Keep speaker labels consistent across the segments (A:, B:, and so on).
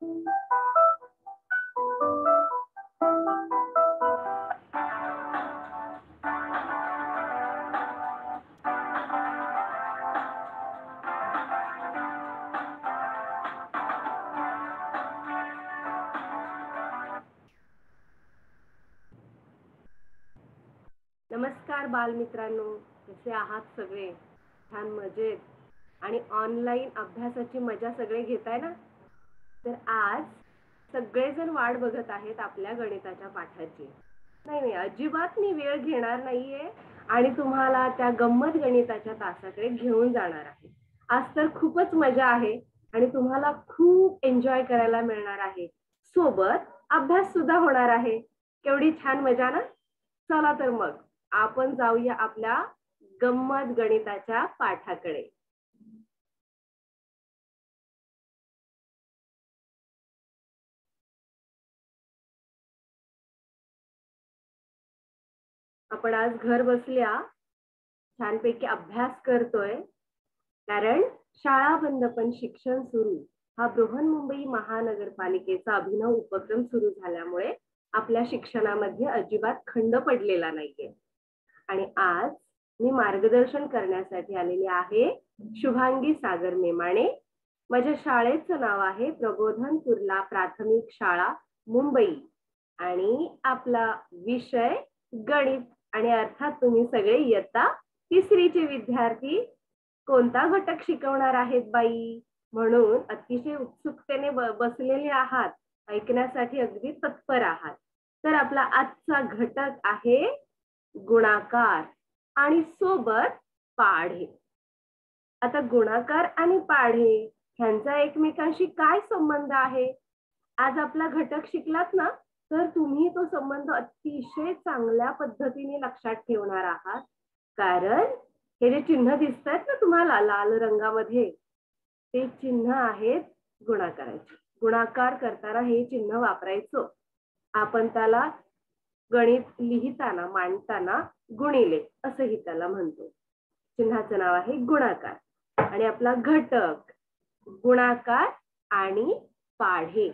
A: नमस्कार बालमित्रांनो, कसे आहात सगळे? छान मजेत आणि ऑनलाईन अभ्यासाची मजा सगळे घेताय ना? तर आज सगळेजण वाट बघत आहेत आपल्या गणिताच्या पाठाची. नाही, अजिबात मी वेळ घेणार नाहीये आणि तुम्हाला त्या गंमत गणिताच्या तासाकडे घेऊन जाणार आहे. आज तर खूपच मजा आहे आणि तुम्हाला खूप एन्जॉय करायला मिळणार आहे. सोबत अभ्यास सुद्धा होणार आहे. केवढी छान मजा ना? चला तर मग आपण जाऊया आपल्या गंमत गणिताच्या पाठाकडे. आपण आज घर बसल्या छानपैकी अभ्यास करतोय, कारण शाळा बंद पण शिक्षण सुरू हा बृहन्मुंबई महानगरपालिकेचा अभिनव उपक्रम सुरू झाल्यामुळे आपल्या शिक्षणामध्ये अजिबात खंड पडलेला नाहीये. आणि आज मी मार्गदर्शन करण्यासाठी आलेले आहे शुभांगी सागर मेमाणे. माझ्या शाळेचं नाव आहे प्रबोधन कुर्ला प्राथमिक शाळा मुंबई आणि आपला विषय गणित. आणि अर्थात तुम्ही सगळे इयत्ता तिसरीचे विद्यार्थी. कोणता घटक शिकवणार आहेत बाई म्हणून अतिशय उत्सुकतेने बसलेले आहात, ऐकण्यासाठी अगदी तत्पर आहात. तर आपला आजचा घटक आहे गुणाकार आणि सोबत पाढे. आता गुणाकार आणि पाढे ह्यांचा एकमेकांशी काय संबंध आहे? आज आपला घटक शिकलात ना, तर तुम्ही तो संबंध अतिशय चांगल्या पद्धतीने लक्षात ठेवणार आहात. कारण हे जे चिन्ह दिसतात ना तुम्हाला लाल रंगामध्ये, ते चिन्ह आहेत गुणाकाराचे. गुणाकार करताना हे चिन्ह वापरायचं. आपण त्याला गणित लिहिताना मांडताना गुणिले असंही त्याला म्हणतो. चिन्हाचं नाव आहे गुणाकार. आणि आपला घटक गुणाकार आणि पाढे.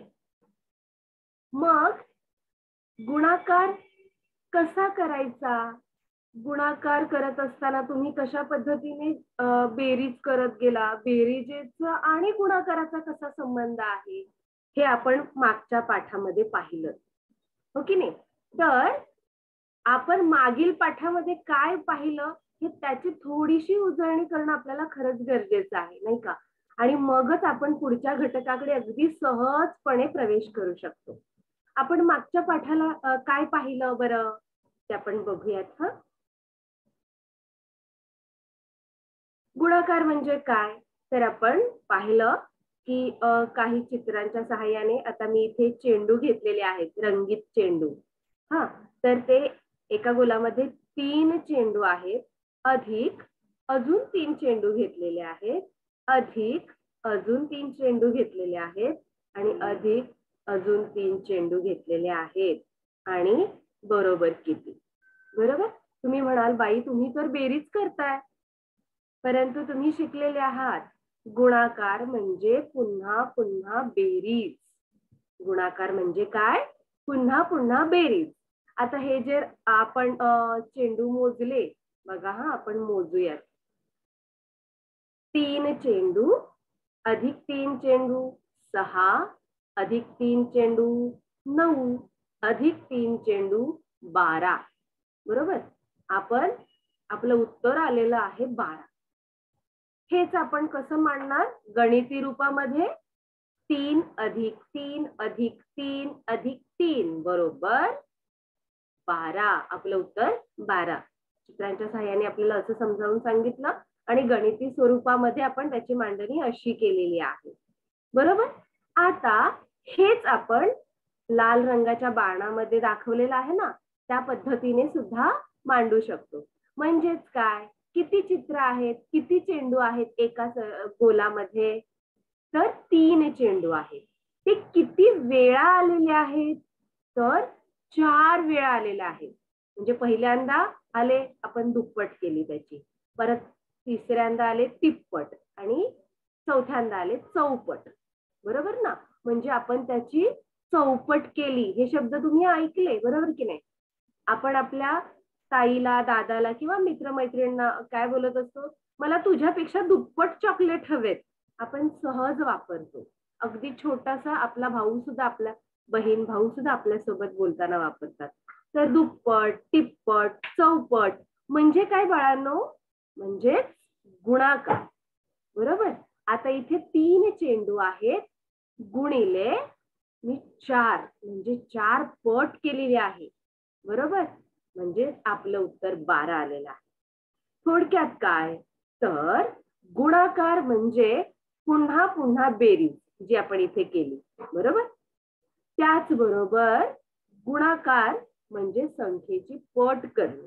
A: मग गुणाकार कसा करायचा? गुणाकार करत असताना तुम्ही कशा पद्धतीने बेरीज करत गेला? बेरीजेचा आणि गुणाकाराचा कसा संबंध आहे हे आपण मागच्या पाठामध्ये पाहिलं, हो की नाही? तर आपण मागील पाठामध्ये काय पाहिलं हे त्याची थोडीशी उजळणी करणं आपल्याला खरंच गरजेचं आहे, नाही का? आणि मगच आपण पुढच्या घटकाकडे अगदी सहजपणे प्रवेश करू शकतो. आपण मागच्या पाठाला काय पाहिलं बरं ते आपण बघूयात. गुणाकार म्हणजे काय? तर आपण पाहिलं की काही चित्रांच्या सहाय्याने, आता मी इथे चेंडू घेतलेले आहेत, रंगीत चेंडू. हा, तर ते एका गोलामध्ये 3 चेंडू आहेत, अधिक अजून 3 चेंडू घेतलेले आहेत, अधिक अजून 3 चेंडू घेतलेले आहेत आणि अधिक अजून 3 चेंडू घेतलेले आहेत. आणि बरोबर किती? बरोबर. तुम्ही म्हणाल बाई तुम्ही तर बेरीज करताय, परंतु तुम्ही शिकलेले आहात गुणाकार म्हणजे पुन्हा पुन्हा बेरीज. गुणाकार म्हणजे काय? पुन्हा पुन्हा बेरीज. आता हे जे आपण चेंडू मोजले बघा, आपण मोजूयात. 3 चेंडू अधिक 3 चेंडू 6, अधिक 3 चेंडू 9, अधिक 3 चेंडू 12. बरोबर. आपण आपलं उत्तर आलेलं आहे 12. हेच आपण कसं मांडणार गणिती रूपामध्ये? 3 अधिक 3 अधिक 3 अधिक 3 बरोबर 12. आपलं उत्तर 12. चित्रांच्या सहाय्याने आपल्याला असं समजावून सांगितलं आणि गणिती स्वरूपामध्ये आपण त्याची मांडणी अशी केलेली आहे. बरोबर. आता हेच आपण लाल रंगाच्या बाणामध्ये दाखवलेलं आहे ना, त्या पद्धतीने सुद्धा मांडू शकतो. म्हणजेच काय? किती चित्र आहेत, किती चेंडू आहेत एका गोलामध्ये? तर 3 चेंडू आहेत. ते किती वेळा आलेले आहेत? तर 4 वेळा आलेले आहेत. म्हणजे पहिल्यांदा आले, आपण दुप्पट केली त्याची, परत तिसऱ्यांदा आले तिप्पट आणि चौथ्यांदा आले चौपट. बरोबर ना? म्हणजे आपण त्याची चौपट केली. हे शब्द तुम्ही ऐकले, बरोबर की नाही? आपण आपल्या ताईला, दादाला किंवा मित्रमैत्रिणींना काय बोलत असतो, मला तुझ्यापेक्षा दुप्पट चॉकलेट हवेत. आपण सहज वापरतो. अगदी छोटासा आपला भाऊ सुद्धा, आपला बहीण भाऊ सुद्धा आपल्यासोबत बोलताना वापरतात. तर दुप्पट, तिप्पट, चौपट म्हणजे काय बाळांनो? म्हणजे गुणाकार. बरोबर. आता इथे 3 चेंडू आहेत गुणिले मी 4 म्हणजे 4 पट केलेली आहे. बरोबर. म्हणजे आपलं उत्तर 12 आलेलं आहे. थोडक्यात काय, तर गुणाकार म्हणजे पुन्हा पुन्हा बेरीज जी आपण इथे केली. बरोबर. त्याचबरोबर गुणाकार म्हणजे संख्येची पट करणे.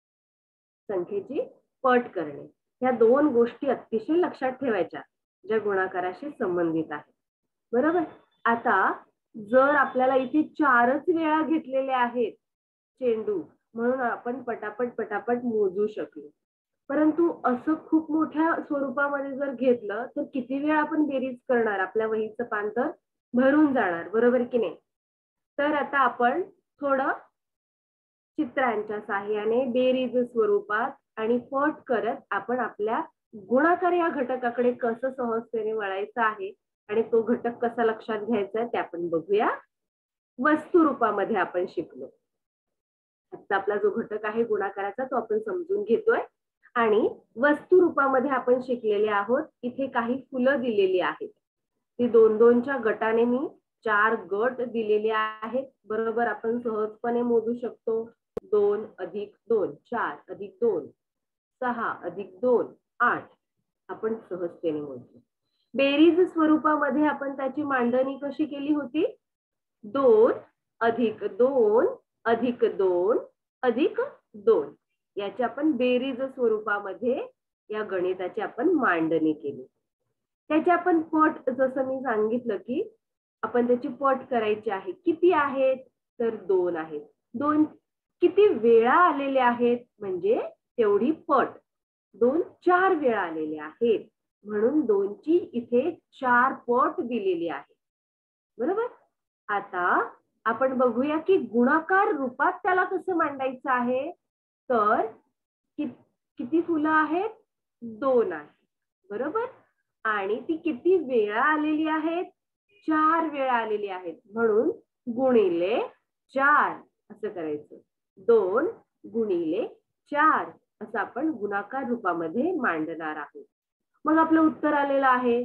A: संख्येची पट करणे. या 2 गोष्टी अतिशय लक्षात ठेवायच्या ज्या गुणाकाराशी संबंधित आहेत. बरोबर. आता जर आपल्याला इथे 4च वेळा घेतलेले आहेत चेंडू, म्हणून आपण पटापट मोजू शकलो. परंतु असं खूप मोठ्या स्वरूपामध्ये जर घेतलं तर किती वेळा आपण बेरीज करणार? आपल्या वहीचं पान तर भरून जाणार, बरोबर की नाही? तर आता आपण थोडं चित्रांच्या साहाय्याने बेरीज स्वरूपात आणि पट करत आपण आपल्या गुणाकार या घटकाकडे कसं सहजतेने वळायचं आहे आणि तो घटक कसा लक्षात घ्यायचा आहे ते आपण बघूया. वस्तू रूपामध्ये आपण शिकलो. आता आपला जो घटक आहे गुणाकाराचा तो आपण समजून घेतोय आणि वस्तू रूपामध्ये आपण शिकलेले आहोत. इथे काही फुलं दिलेली आहेत. ती 2-2च्या गटाने मी 4 गट दिलेले आहेत. बरोबर. आपण सहजपणे मोजू शकतो. 2 अधिक 2 4 अधिक 2 6 अधिक 2 8. आपण सहजतेने मोजू. बेरीज स्वरूपामध्ये आपण त्याची मांडणी कशी केली होती? 2 अधिक 2 अधिक 2 अधिक 2 याची आपण बेरीज स्वरूपामध्ये या गणिताची आपण मांडणी केली. त्याची आपण पट, जसं मी सांगितलं की आपण त्याची पट करायची आहे. किती आहेत? तर 2 आहेत. 2 किती वेळा आलेले आहेत? म्हणजे तेवढी पट. 2 4 वेळा आलेले आहेत म्हणून 2 ची इथे 4 पट दिलेली आहे. बरोबर. आता आपण बघूया की गुणाकार रूपात त्याला कसं मांडायचं आहे. तर किती फुलं आहेत? 2 आहेत. बरोबर. आणि ती किती वेळा आलेली आहेत? 4 वेळा आलेली आहेत. म्हणून गुणिले 4 असं करायचं. 2 गुणिले 4 असं आपण गुणाकार रूपामध्ये मांडणार आहोत. मग आपलं उत्तर आलेलं आहे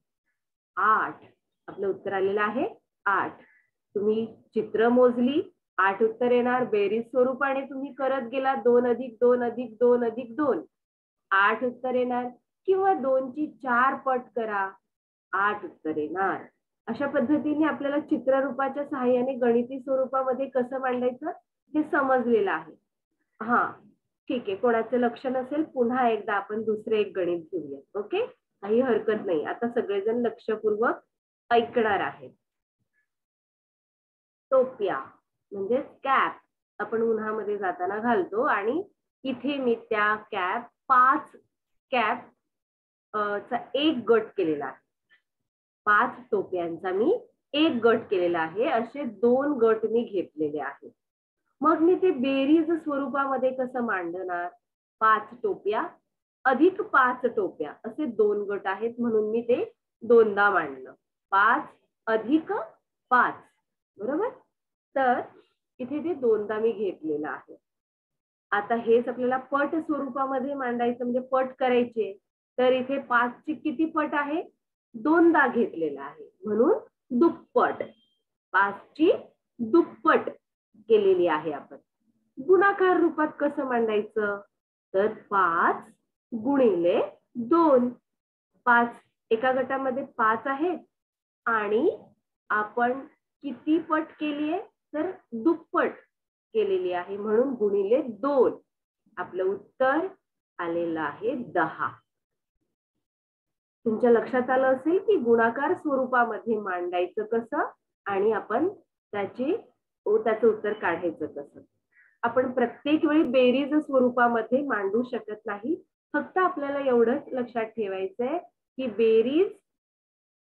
A: 8. आपलं उत्तर आलेलं आहे 8. तुम्ही चित्र मोजली, 8 उत्तर येणार. बेरीज स्वरूपाने तुम्ही करत गेला 2 अधिक 2 अधिक 2 अधिक 2 8 उत्तर येणार. किंवा 2 ची 4 पट करा, 8 उत्तर येणार. अशा पद्धतीने आपल्याला चित्ररूपाच्या सहाय्याने गणिती स्वरूपामध्ये कसं मांडायचं हे समजलेलं आहे. हा ठीक आहे. कोणाचं लक्ष नसेल पुन्हा एकदा आपण दुसरे एक गणित घेऊया. ओके. काही हरकत नाही. आता सगळेजण लक्षपूर्वक ऐकणार आहेत. टोप्या म्हणजे कॅप आपण उन्हामध्ये जाताना घालतो आणि इथे मी त्या 5 कॅप चा एक गट केलेला आहे. 5 टोप्यांचा मी एक गट केलेला आहे. असे 2 गट मी घेतलेले आहेत. मग मी ते बेरीज स्वरूपामध्ये कसं मांडणार? 5 टोप्या अधिक 5 टोप्या असे 2 गट आहेत म्हणून मी ते दोनदा मांडलं. 5 अधिक 5. बरोबर. तर इथे ते दोनदा मी घेतलेलं आहे. आता हेच आपल्याला पट स्वरूपामध्ये मांडायचं म्हणजे पट करायचे. तर इथे 5 ची किती पट आहे? दोनदा घेतलेला आहे म्हणून दुप्पट. 5 ची दुप्पट केलेली आहे आपण. गुणाकार रूपात कसं मांडायचं? तर 5 गुणिले 2. 5 एका गटामध्ये 5 आहेत आणि आपण किती पट केलीये? तर दुप्पट केलेली आहे म्हणून गुणिले 2. आपलं उत्तर आलेलं आहे 10. तुमच्या लक्षात आलं असेल की गुणाकार स्वरूपामध्ये मांडायचं कसं आणि आपण त्याचं उत्तर काढायचं कसं. आपण प्रत्येक वेळी बेरीज स्वरूपामध्ये मांडू शकत नाही. फक्त आपल्याला एवढंच लक्षात ठेवायचंय की बेरीज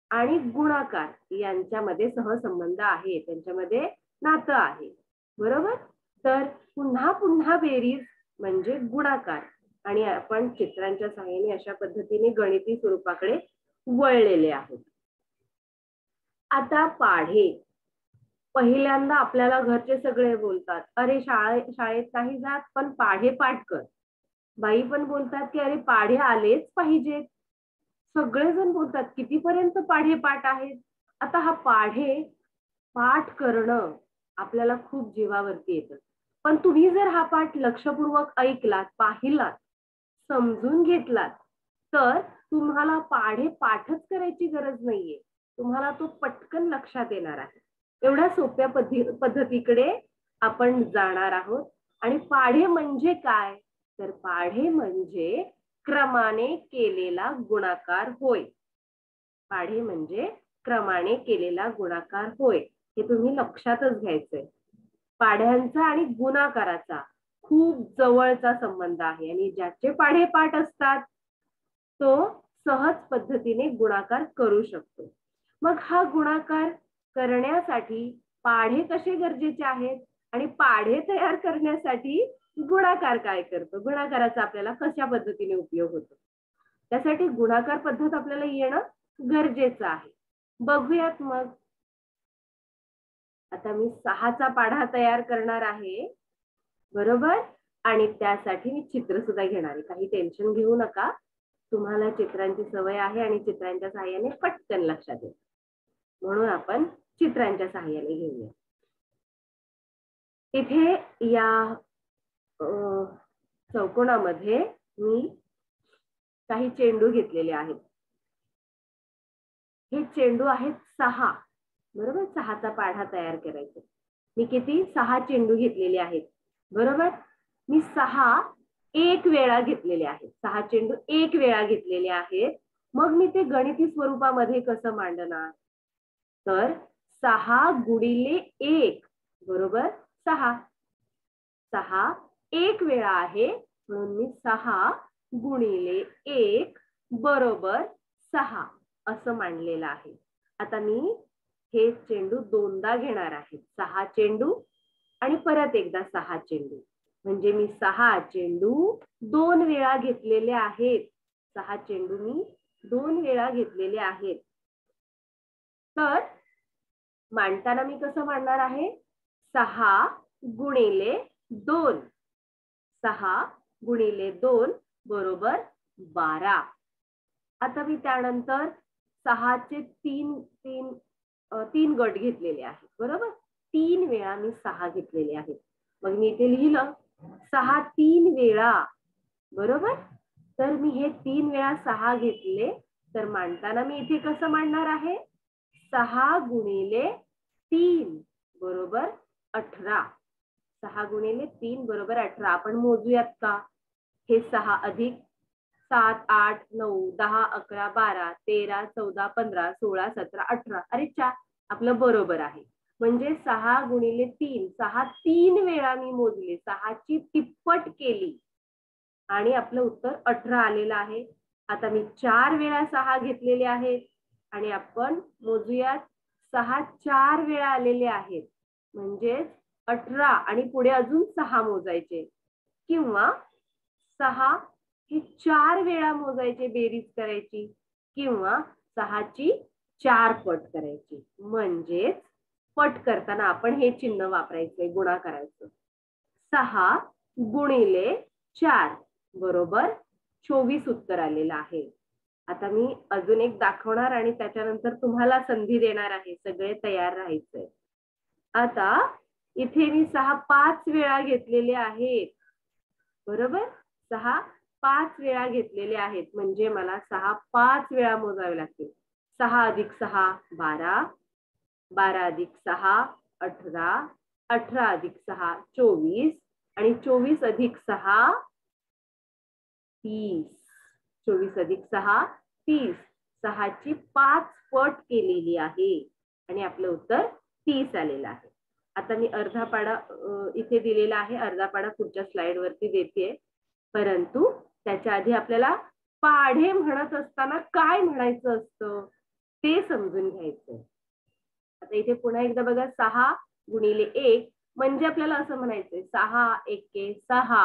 A: आणि गुणाकार यांच्यामध्ये सहसंबंध आहे, त्यांच्यामध्ये नातं आहे. बरोबर. तर पुन्हा पुन्हा बेरीज म्हणजे गुणाकार. आणि आपण चित्रांच्या सहाय्याने अशा पद्धतीने गणिती स्वरूपाकडे वळलेले आहोत. आता पाढे. पहिल्यांदा आपल्याला घरचे सगळे बोलतात, अरे शाळेत नाही जात पण पाढे पाठ कर. बाई पण बोलतात की अरे पाढे आलेच पाहिजेत. सगळेजण बोलतात कितीपर्यंत पाढे पाठ आहेत. आता हा पाढे पाठ करणं आपल्याला खूप जीवावरती येतं. पण तुम्ही जर हा पाठ लक्षपूर्वक ऐकलात, पाहिलात, समजून घेतलात, तर तुम्हाला पाढे पाठच करायची गरज नाहीये. तुम्हाला तो पटकन लक्षात येणार आहे. एवढ्या सोप्या पद्धतीकडे आपण जाणार आहोत. आणि पाढे म्हणजे काय? तर पाढे म्हणजे क्रमाने केलेला गुणाकार होय. पाढे म्हणजे क्रमाने केलेला गुणाकार होय. हे तुम्ही लक्षातच घ्यायचंय. पाढ्यांचा आणि गुणाकाराचा खूप जवळचा संबंध आहे आणि ज्याचे पाढे पाठ असतात तो सहज पद्धतीने गुणाकार करू शकतो. मग हा गुणाकार करण्यासाठी पाढे कसे गरजेचे आहेत आणि पाढे तयार करण्यासाठी गुणाकार काय करतो, गुणाकाराचा आपल्याला कशा पद्धतीने उपयोग होतो, त्यासाठी गुणाकार पद्धत आपल्याला येणं गरजेचं आहे. बघूयात मग. आता मी 6चा पाढा तयार करणार आहे. बरोबर. आणि त्यासाठी मी चित्र सुद्धा घेणार आहे. काही टेन्शन घेऊ नका. तुम्हाला चित्रांची सवय आहे आणि चित्रांच्या सहाय्याने पटकन लक्षात येईल. म्हणून आपण चित्रांच्या सहाय्याने घेऊया. इथे या चौकोनामध्ये मी काही चेंडू घेतलेले आहेत. हे चेंडू आहेत 6. बरोबर. 6चा पाढा तयार करायचा. मी किती 6 चेंडू घेतलेले आहेत. बरोबर. मी 6 एक वेळा घेतलेले आहेत. 6 चेंडू एक वेळा घेतलेले आहेत. मग मी ते गणिती स्वरूपामध्ये कसं मांडणार? तर 6 गुणिले 1 बरोबर 6. 6 एक वेळा आहे म्हणून मी 6 गुणिले 1 बरोबर 6 असं मांडलेलं आहे. आता मी हे चेंडू दोनदा घेणार आहे. 6 चेंडू आणि परत एकदा 6 चेंडू. म्हणजे मी 6 चेंडू 2 वेळा घेतलेले आहेत. 6 चेंडू मी 2 वेळा घेतलेले आहेत. तर मांडताना मी कसं मांडणार आहे? 6 गुणिले 2. 6 गुणिले 2 बरोबर 12. आता मी त्यानंतर 6चे 3 गट घेतलेले आहेत. बरोबर. 3 वेळा मी 6 घेतलेले आहेत. मग मी इथे लिहिलं 6 3 वेळा. बरोबर. तर मी हे 3 वेळा 6 घेतले. तर मांडताना मी इथे कसं मांडणार आहे? 6 गुणिले 3 बरोबर 18. 6 गुणिले 3 बरोबर 18. आपण मोजूयात का? हे 6 अधिक 7 8 9 10 11 12 13 14 15 16 17 18. अरे चा आपलं बरोबर आहे. म्हणजे 6 गुणिले 3 6 3 वेळा मी मोजले. 6ची तिप्पट केली आणि आपलं उत्तर 18 आलेलं आहे. आता मी 4 वेळा 6 घेतलेले आहेत आणि आपण मोजूयात 6 4 वेळा आलेले आहेत. म्हणजे 18 आणि पुढे अजून 6 मोजायचे किंवा 6 हे 4 वेळा मोजायचे, बेरीज करायची किंवा 6ची 4 पट करायची. म्हणजेच पट करताना आपण हे चिन्ह वापरायचंय गुणाकाराचं. 6 गुणिले 4 बरोबर 24 उत्तर आलेलं आहे. आता मी अजून एक दाखवणार आणि त्याच्यानंतर तुम्हाला संधी देणार आहे. सगळे तयार राहायचंय. आता इथे मी 6 5 वेळा घेतलेले आहेत. बरोबर. 6 5 वेळा घेतलेले आहेत. म्हणजे मला 6 5 वेळा मोजावे लागतील. 6 अधिक 6 12. 12 अधिक 6 18. 18 अधिक 6 24 आणि 24 अधिक 6 30. 24 अधिक 6 30. 6ची 5 पट केलेली आहे आणि आपलं उत्तर 30 आलेलं आहे. आता मी अर्धा पाढा इथे दिलेला आहे. अर्धा पाढा पुढच्या स्लाइड वरती देते. परंतु त्याच्या आधी आपल्याला पाढे म्हणत असताना काय म्हणायचं असतं? ते समजून घ्यायचं. आता इथे पुन्हा एकदा बघा 6 गुणिले 1 म्हणजे आपल्याला असं म्हणायचंय 6 एके 6,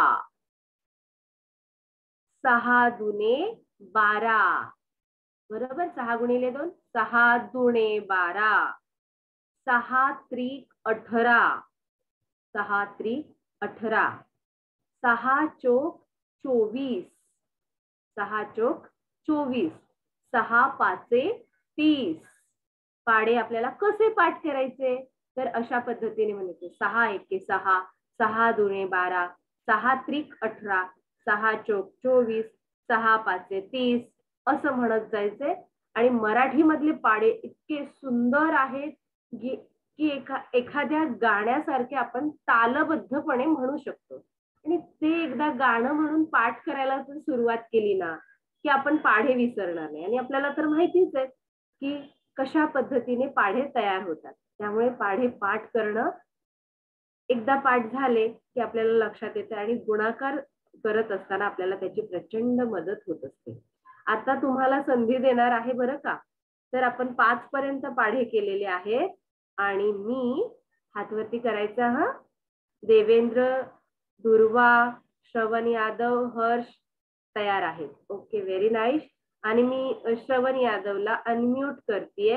A: 6 दुने 12, बरोबर. 6 गुणिले 2 6 दुणे 12, 6 त्रिक 18, 6 त्रिक 18, 6 चोक 24, 6 चोक 24, 6 पाचे 30. पाढे आपल्याला कसे पाठ करायचे तर अशा पद्धतीने म्हणायचे 6 एके 6, 6 दुणे 12, 6 त्रिक 18, 6 चोक 24, 6 पाचे 30 असं म्हणत जायचे. आणि मराठी मधले पाढे इतके सुंदर आहेत की एखाद्या गाण्यासारखे आपण तालबद्धपणे म्हणू शकतो. आणि ते एकदा गाणं म्हणून पाठ करायला सुरुवात केली ना की आपण पाढे विसरणार नाही. आणि आपल्याला तर माहितीच आहे की कशा पद्धतीने पाढे तयार होतात. त्यामुळे पाढे पाठ करणं एकदा पाठ झाले की आपल्याला लक्षात येते आणि गुणाकार करत असताना आपल्याला त्याची प्रचंड मदत होत असते. आता तुम्हाला संधी देणार आहे बरं का. तर आपण 5 पर्यंत पाढे केलेले आहेत आणि मी हातवरती करायचा हा. देवेंद्र, दुर्वा, श्रवण यादव, हर्ष तयार आहेत. Okay, very nice. आणि मी श्रवण यादवला अनम्यूट करतेय.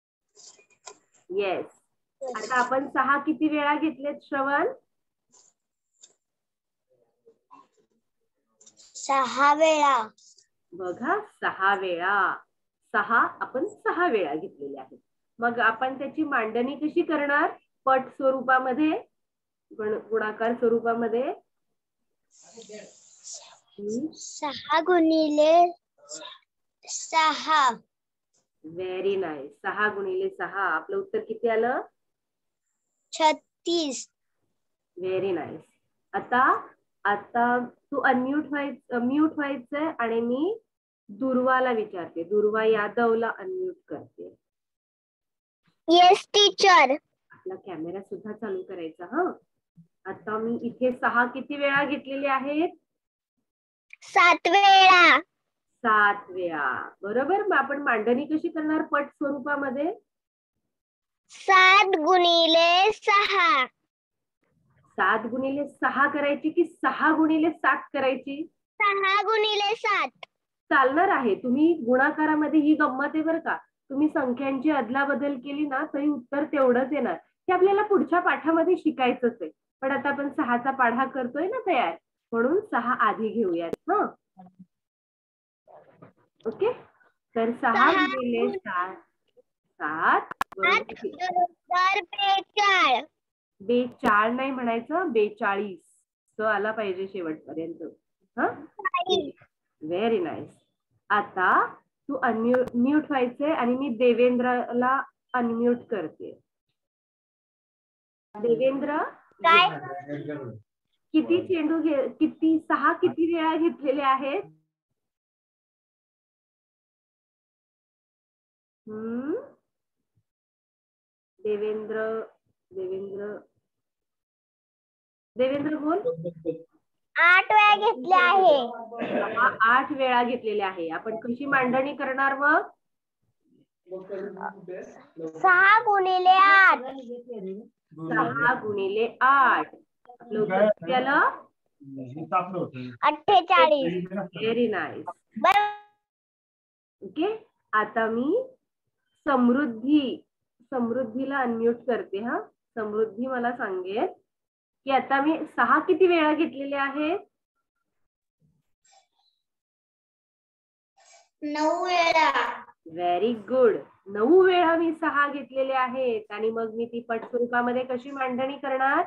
A: येस. आता आपण 6 किती वेळा घेतलेत श्रवण?
B: 6 वेळा.
A: बघा 6 वेळा. 6 आपण 6 वेळा घेतलेले आहेत. मग आपण त्याची मांडणी कशी करणार? पट स्वरूपामध्ये, गुणाकार स्वरूपामध्ये.
B: 6 गुणिले 6.
A: Very nice. 6 गुणिले 6. आपलं उत्तर किती आलं?
B: 36.
A: Very nice. आता तू म्यूट व्हायचंय आणि मी दुर्वाला विचारते. दुर्वा यादवला अनम्यूट करते.
B: Yes teacher.
A: आपला कॅमेरा सुद्धा चालू करायचा हा. आता मी इथे 6 किती वेळा घेतलेले आहेत?
B: 7 वेळा.
A: 7 वेळा. बरोबर. मग आपण मांडणी कशी करणार पट स्वरूपामध्ये?
B: 7 गुणिले 6.
A: 7 गुणिले 6 करायची की 6 गुणिले 7 करायची?
B: 6 गुणिले 7.
A: चालणार आहे. तुम्ही गुणाकारामध्ये ही गंमत आहे बरं का. तुम्ही संख्यांची अदलाबदल केली ना तरी उत्तर तेवढंच येणार. ते आपल्याला पुढच्या पाठामध्ये शिकायचंच आहे. पण आता आपण 6चा पाढा करतोय ना तयार, म्हणून 6 आधी घेऊयात. हा, ओके. तर 6 गुणिले 7 बरोबर.
B: 42.
A: 42 नाही म्हणायचं, 42 स आला पाहिजे शेवटपर्यंत. हा, व्हेरी नाईस. आता तू अनम्यूट व्हायचंय आणि मी देवेंद्रला अनम्यूट करते. देवेंद्र,
B: काय?
A: किती चेंडू 6 किती वेळा घेतलेले आहेत? देवेंद्र बोल.
B: 8 वेळा घेतले आहे.
A: 8 वेळा घेतलेले आहे. आपण कशी मांडणी करणार मग?
B: 6 गुणिले 8.
A: 6 गुणिले 8. आपलं उत्तर किती आलं?
B: 48.
A: Very nice. ओके. आता मी समृद्धीला अनम्यूट करते. हा, समृद्धी मला सांगेल की आता मी 6 किती वेळा घेतलेले आहेत?
B: 9 वेळा.
A: Very good. 9 वेळा मी 6 घेतलेले आहेत. आणि मग मी ती पट स्वरूपामध्ये कशी मांडणी करणार?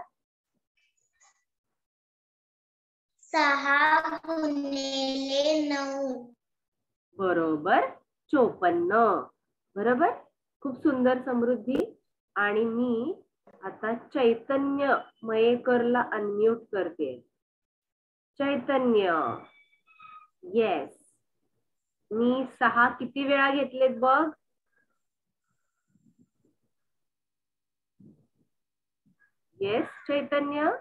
B: 6 गुणिले 9.
A: बरोबर, 54. बरोबर. खूप सुंदर समृद्धी. आणि मी आता चैतन्य मयेकरला अनम्यूट करते. चैतन्य, येस. मी 6 किती वेळा घेतलेत बघ? येस चैतन्य.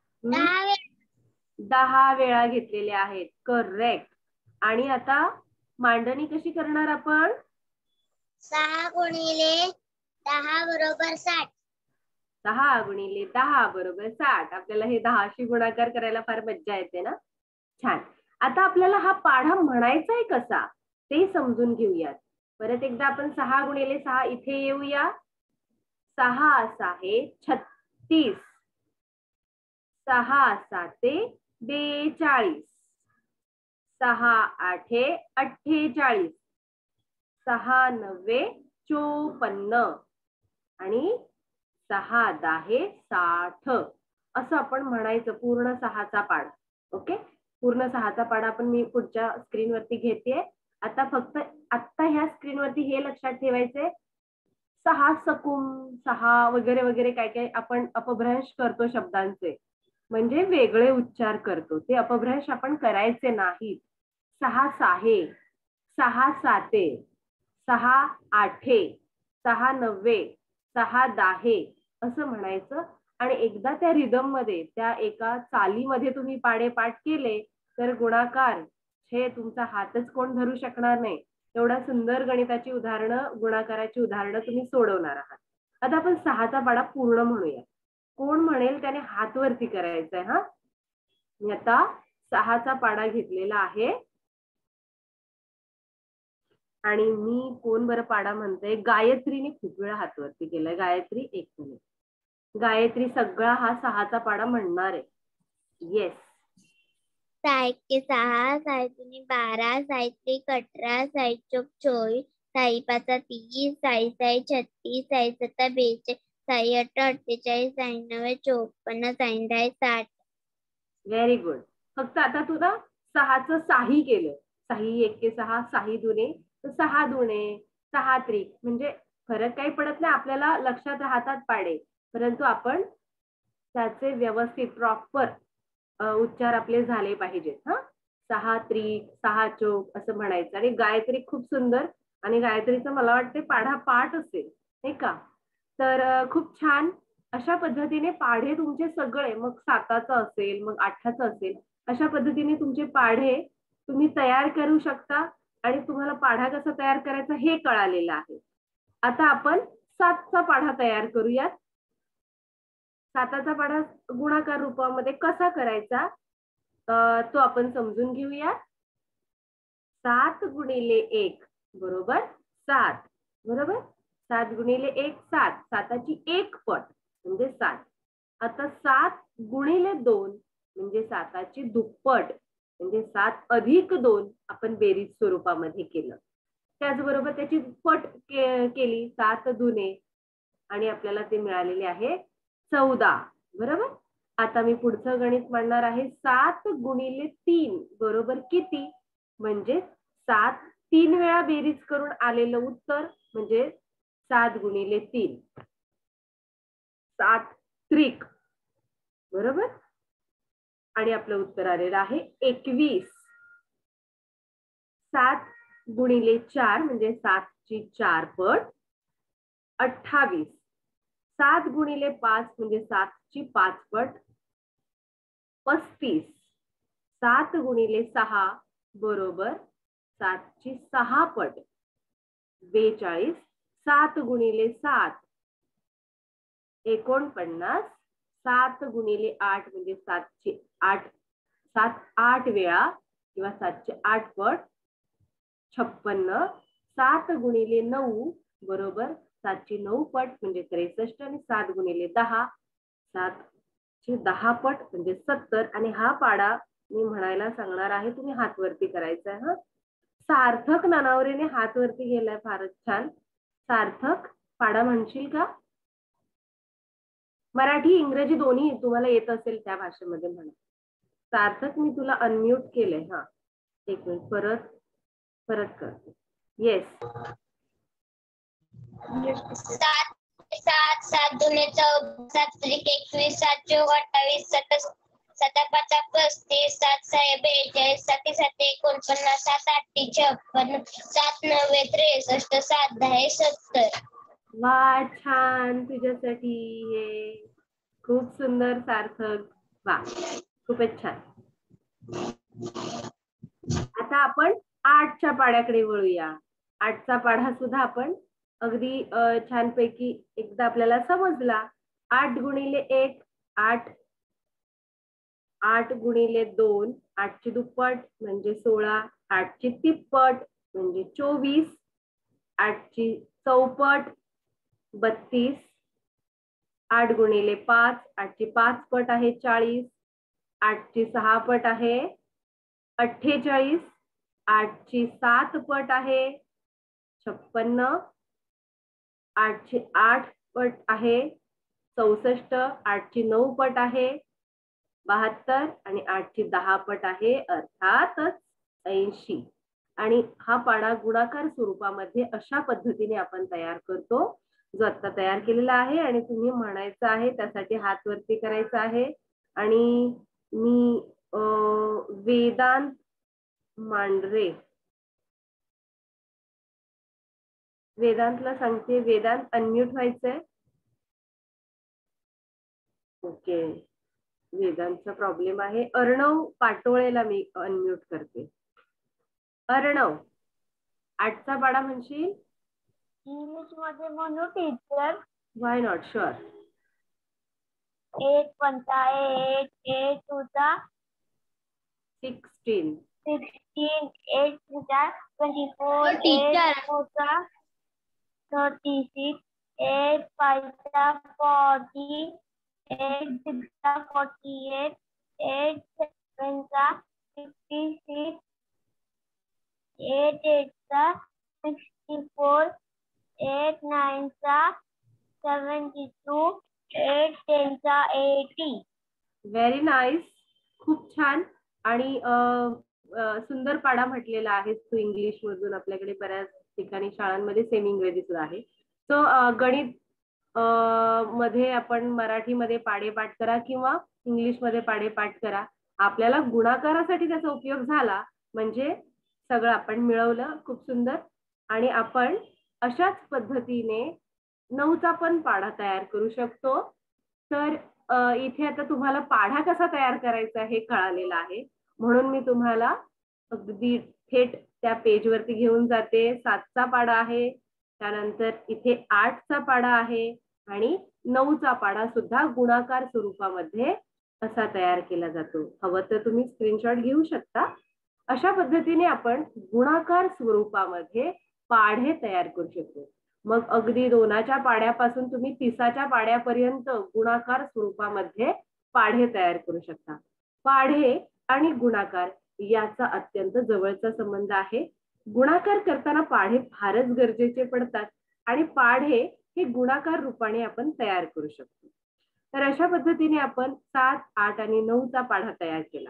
A: 10 वेळा घेतलेले आहेत. करेक्ट. आणि आता मांडणी कशी करणार आपण?
B: 6 गुणिले 10 बरोबर 60.
A: 6 गुणिले 10 बरोबर 60. आपल्याला हे 10शी गुणाकार करायला फार मज्जा येते ना. छान. आता आपल्याला हा पाढा म्हणायचा आहे कसा ते समजून घेऊयात. परत एकदा आपण 6 गुणिले 6 इथे येऊया. 6 6 36, 6 7 42, 6 8 48, 6 9 54 आणि 6 10 60 असं आपण म्हणायचं पूर्ण 6चा पाढा. ओके, पूर्ण 6चा पाढा आपण मी पुढच्या स्क्रीनवरती घेते. आता फक्त आता ह्या स्क्रीनवरती हे लक्षात ठेवायचे 6 सकूम 6 वगैरे वगैरे काय काय आपण अपभ्रंश करतो शब्दांचे, म्हणजे वेगळे उच्चार करतो, ते अपभ्रंश आपण करायचे नाहीत. 6 6 6 7 6 8 6 9 6 10 असं म्हणायचं. आणि एकदा त्या रिदम मध्ये त्या एका चालीमध्ये तुम्ही पाढे पाठ केले तर गुणाकार हे तुमचा हातच कोण धरू शकणार नाही. एवढा सुंदर गणिताची उदाहरणं गुणाकाराची उदाहरणं तुम्ही सोडवणार आहात. आता आपण 6चा पाढा पूर्ण म्हणूया. कोण म्हणेल त्याने हात वरती करायचंय. हा, मी आता 6चा पाढा घेतलेला आहे आणि मी कोण बरं पाढा म्हणते? गायत्रीने खूप वेळा हात वरती केलाय. गायत्री, एक मिनिट. गायत्री सगळा हा 6चा पाढा म्हणणार आहे. येस.
B: 6 1 6, 6 2 12, 6 3 18, 6 4 24, 6 5 30, 6 6 36, 6 7 42, 6 8 48, 6 9 54, 6 10 60.
A: Very good. फक्त आता तुला 6चं 6 केलं. 6 1 6, 6 2 तर 6 2 6 त्रिक म्हणजे फरक काही पडत नाही आपल्याला, लक्षात राहतात पाढे. परंतु आपण त्याचे व्यवस्थित प्रॉपर उच्चार आपले झाले पाहिजेत. हा, 6 त्रिक 6 चोक असं म्हणायचं. आणि गायत्री खूप सुंदर, आणि गायत्रीचं मला वाटते पाढा पाठ असेल नाही का. तर खूप छान अशा पद्धतीने पाढे तुमचे सगळे, मग 7चा असेल मग 8चा असेल, अशा पद्धतीने तुमचे पाढे तुम्ही तयार करू शकता. आणि तुम्हाला पाढा कसा तयार करायचा हे कळालेलं आहे. आता आपण 7चा पाढा तयार करूयात. 7चा पाढा गुणाकार रूपामध्ये कसा करायचा तो आपण समजून घेऊया. 7 गुणिले 1 बरोबर 7. बरोबर, 7 गुणिले 1 7, 7ची 1 पट म्हणजे 7. आता 7 गुणिले 2 म्हणजे 7ची दुप्पट म्हणजे 7 अधिक 2 आपण बेरीज स्वरूपामध्ये केलं. त्याचबरोबर त्याची पट केली 7 दुने आणि आपल्याला ते मिळालेले आहे 14. बरोबर. आता मी पुढचं गणित म्हणणार आहे. 7 गुणिले 3 बरोबर किती? म्हणजे 7 3 वेळा बेरीज करून आलेलं उत्तर म्हणजे 7 गुणिले 3 7 त्रिक. बरोबर. आणि आपलं उत्तर आलेलं आहे 21. 7 गुणिले 4 म्हणजे 7ची 4 पट 28. 7 गुणिले 5 म्हणजे 7ची 5 पट 35. 7 गुणिले 6 बरोबर 7ची 6 पट 42. 7 गुणिले 7 49. 7 गुणिले 8 म्हणजे 7ची 8 7 8 वेळा किंवा 7ची 8 पट 56. 7 गुणिले 9 बरोबर 7ची 9 पट म्हणजे 63. आणि 7 गुणिले 10 7ची 10 पट म्हणजे 70. आणि हा पाढा मी म्हणायला सांगणार आहे, तुम्ही हात वरती करायचा आहे. हा, सार्थक नानावरेने हात वरती गेलाय, फारच छान. सार्थक पाढा म्हणशील का? मराठी इंग्रजी दोन्ही तुम्हाला येत असेल त्या भाषेमध्ये म्हणा. सार्थक मी तुला अनम्यूट केलंय. हा, एक मिनिट परत करते. येस.
B: 7 7 7 दुने 14, 7 त्रिक 21, 7 चौक 28, 7 5 35, 7 6 42, 7 7 49, 7 8 56, 7 9 63, 7 10 70.
A: वा, छान. तुझ्यासाठी हे खूप सुंदर सार्थक. वा, खूपच छान. आता आपण 8च्या पाढ्याकडे वळूया. 8चा पाढा सुद्धा आपण अगदी छानपैकी एकदा आपल्याला समजला. 8 गुणिले 1 8, 8 गुणिले 2 8ची दुप्पट म्हणजे 16, 8ची तिप्पट म्हणजे 24, 8ची चौपट 32, 8 गुणिले 5 8ची 5 पट आहे 40, 8ची 6 पट आहे 48, 8ची 7 पट आहे 56, 8ची 8 पट आहे 64, 8ची 9 पट आहे 72 आणि 8ची 10 पट आहे अर्थातच 80. आणि हा पाढा गुणाकार स्वरूपामध्ये अशा पद्धतीने आपण तयार करतो, जो आता तयार केलेला आहे. आणि तुम्ही म्हणायचं आहे, त्यासाठी हात वरती करायचा आहे. आणि मी वेदांत मांढरे, वेदांतला सांगते. वेदांत अनम्यूट व्हायचंय. ओके, वेदांतचा प्रॉब्लेम आहे. अर्णव पाटोळेला मी अनम्यूट करते. अर्णव, 8चा पाढा म्हणशील?
B: इंग्लिश मध्ये म्हणू टीचर?
A: Why not, sure.
B: 8 पंचा 8, 8 टूचा
A: 16,
B: 16, 8 टूचा 24, 8 फोरचा 36, 8 फाइवचा 40, 8 सिक्सचा 48, 8 सेवनचा 56, 8 एटचा 64, 8 नाईनचा 72, 8 टेनचा 80.
A: व्हेरी नाईस, खूप छान. आणि सुंदर पाढा म्हटलेला आहे तू इंग्लिश मधून. आपल्याकडे बऱ्याच ठिकाणी शाळांमध्ये सेमी इंग्रजी सुद्धा आहे. सो गणित मध्ये आपण मराठीमध्ये पाढे पाठ करा किंवा इंग्लिश मध्ये पाढे पाठ करा. आपल्याला गुणाकारासाठी त्याचा उपयोग झाला म्हणजे सगळं आपण मिळवलं. खूप सुंदर. आणि आपण अशाच पद्धतीने 9चा पण पाढा तयार करू शकतो. तर इथे आता तुम्हाला पाढा कसा तयार करायचा हे कळालेलं आहे, म्हणून मी तुम्हाला अगदी थेट त्या पेज वरती घेऊन जाते. 7चा पाढा आहे, त्यानंतर इथे 8चा पाढा आहे आणि 9चा पाढा सुद्धा गुणाकार स्वरूपामध्ये असा तयार केला जातो. हवं तर तुम्ही स्क्रीनशॉट घेऊ शकता. अशा पद्धतीने आपण गुणाकार स्वरूपामध्ये पाढे तयार करू शकतो. मग अगदी 2च्या पाढ्यापासून तुम्ही 30च्या पाढ्यापर्यंत गुणाकार स्वरूपामध्ये पाढे तयार करू शकता. पाढे आणि गुणाकार याचा अत्यंत जवळचा संबंध आहे. गुणाकार करताना पाढे फारच गरजेचे पडतात आणि पाढे हे गुणाकार रूपाने आपण तयार करू शकतो. तर अशा पद्धतीने आपण 7, 8 आणि 9चा पाढा तयार केला.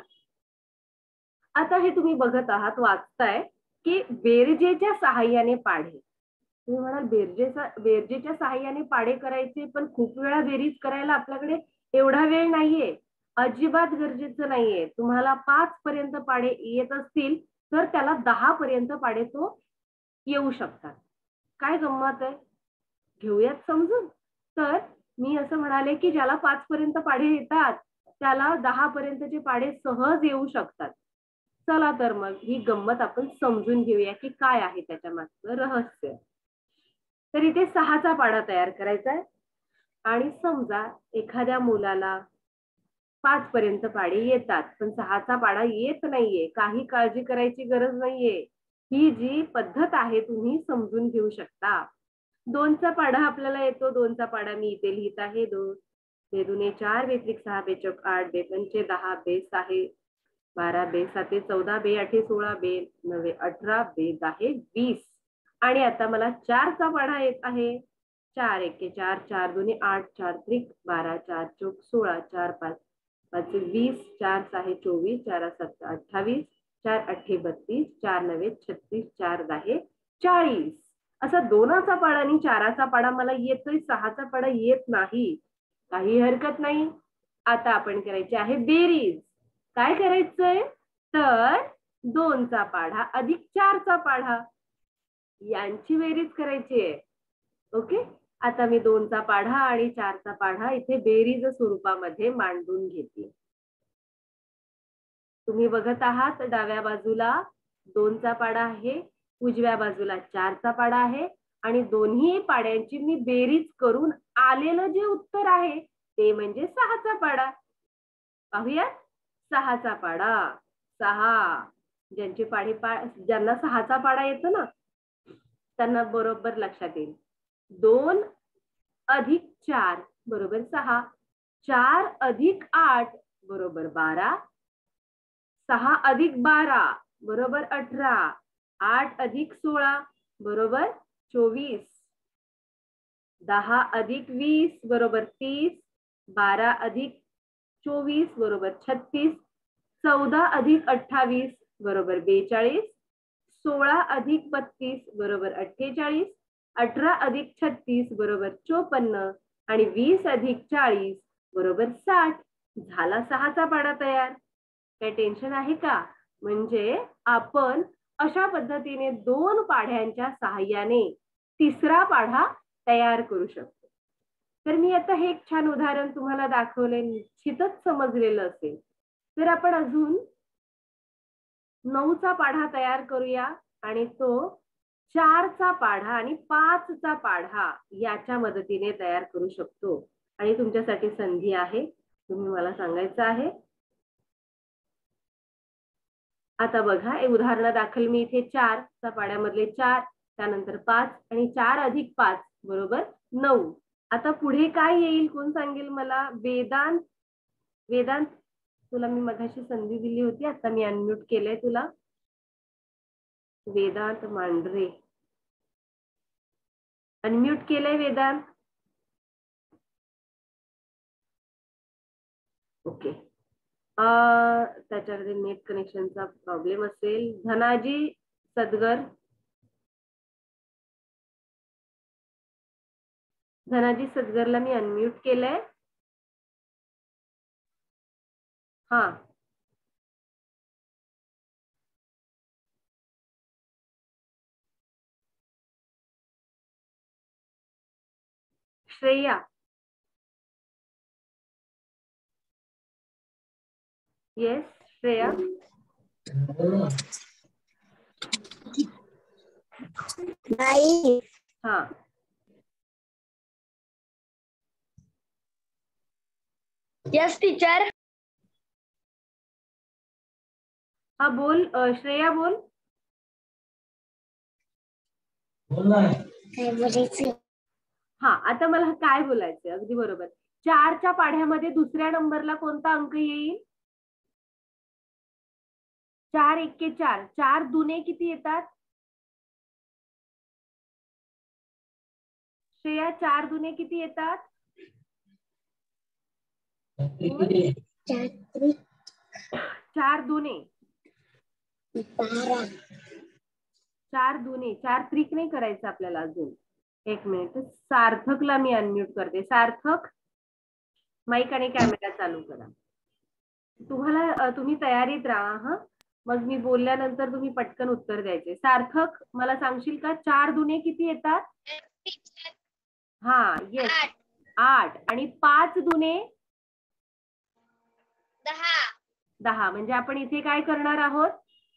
A: आता हे तुम्ही बघत आहात, वाचताय की बेरजेच्या सहाय्याने पाढे. तुम्ही म्हणाल बेरजेच्या सहाय्याने पाढे करायचे, पण खूप वेळा बेरीज करायला आपल्याकडे एवढा वेळ नाहीये. अजिबात गरजेचं नाहीये. तुम्हाला 5 पर्यंत पाढे येत असतील तर त्याला 10 पर्यंत पाढे तो येऊ शकतात. काय गंमत आहे, घेऊयात समजून. तर मी असं म्हणाले की ज्याला 5 पर्यंत पाढे येतात त्याला 10 पर्यंतचे पाढे सहज येऊ शकतात. चला तर मग ही गंमत आपण समजून घेऊया की काय आहे त्याच्या मागचं रहस्य. तर इथे 6चा पाढा तयार करायचा आहे. आणि समजा एखाद्या मुलाला 5 पर्यंत पाढे येतात पण 6चा पाढा येत नाहीये. काही काळजी करायची गरज नाहीये. ही जी पद्धत आहे तुम्ही समजून घेऊ शकता. 2चा पाढा आपल्याला येतो. 2चा पाढा मी इथे लिहित आहे. 2 बे दुने 4 बे त्रिक 6 बे चौक 8 बे पंचे 10 बे 6 12 बे 7 14 बे 8 16 बे 9 18 बे 10 20. आणि आता मला 4चा पाढा येत आहे. 4 एके 4 4 दुने 8 4 त्रिक 12 4 चौक 16 4 5 5 20 4 6 24 4 7 28 4 8 32 4 9 36 4 10 40. असा 2चा पाढा आणि 4चा पाढा मला येतोय. 6चा पाढा येत नाही. काही हरकत नाही. आता आपण करायची आहे बेरीज. काय करायचंय तर 2चा पाढा अधिक 4चा पाढा यांची बेरीज करायची आहे. ओके, आता मी 2चा पाढा आणि 4चा पाढा इथे बेरीज स्वरूपामध्ये मांडून घेते. तुम्ही बघत आहात डाव्या बाजूला 2चा पाढा आहे, उजव्या बाजूला 4चा पाढा आहे आणि दोन्ही पाड्यांची मी बेरीज करून आलेलं जे उत्तर आहे ते म्हणजे 6चा पाढा. पाहूया 6चा पाढा. 6 ज्यांचे ज्यांना 6चा पाढा येतो ना त्यांना बरोबर लक्षात येईल. 2 अधिक 4 बरोबर 6. 4 अधिक 8 बरोबर 12. 6 अधिक 12 बरोबर 18. 8 अधिक 16 बरोबर 24. 10 अधिक 20 बरोबर 30. 12 अधिक 24 बरोबर 36. 14 अधिक 28 बरोबर 42. 16 अधिक 32 बरोबर 48. 18 अधिक 36 बरोबर 54 आणि 20 अधिक 40 बरोबर 60. झाला 6चा पाढा तयार. काय टेन्शन आहे का? म्हणजे आपण अशा पद्धतीने 2 पाढ्यांच्या सहाय्याने 3रा पाढा तयार करू शकतो. तर मी आता हे एक छान उदाहरण तुम्हाला दाखवले, निश्चितच समजलेलं असेल. तर आपण अजून 9चा पाढा तयार करूया आणि तो 4चा पाढा आणि 5चा पाढा याच्या मदतीने तयार करू शकतो. आणि तुमच्यासाठी संधी आहे, तुम्ही मला सांगायचं आहे. आता बघा उदाहरण दाखल मी इथे 4चा पाढ्यामधले 4, त्यानंतर 5 आणि 4 अधिक 5 बरोबर 9. आता पुढे काय येईल कोण सांगेल मला? वेदांत. वेदांत तुला मी मगाशी संधी दिली होती, आता मी अनम्यूट केलंय तुला. वेदांत मांढरे अनम्यूट केलंय वेदांत. ओके. त्याच्यामध्ये नेट कनेक्शनचा प्रॉब्लेम असेल. धनाजी सदगर. धनाजी सदगरला मी अनम्यूट केलंय. हा श्रेया. येस श्रेया.
B: नाही.
A: हा
B: यस टीचर.
A: हा बोल श्रेया बोल.
B: काय बोलायचं?
A: हा आता मला काय बोलायचंय अगदी बरोबर. 4च्या पाढ्यामध्ये 2ऱ्या नंबरला कोणता अंक येईल? 4 एक्के 4. 4 दुने किती येतात? श्रेया 4 दुने किती येतात? 4 दुने
B: 12.
A: 4 दुने 4 त्रिक नाही करायचं आपल्याला अजून. एक मिनिट. सार्थकला मी अनम्यूट करते. सार्थक माईक आणि कॅमेरा चालू करा. तुम्ही तयारीत राहा. हा मग मी बोलल्यानंतर तुम्ही पटकन उत्तर द्यायचे. सार्थक मला सांगशील का 4 दुने किती येतात? हा येस 8 आणि 5 दुने
B: 10.
A: 10. म्हणजे आपण इथे काय करणार आहोत?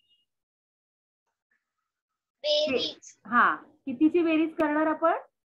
B: बेरीज.
A: हा कितीची बेरीज करणार आपण?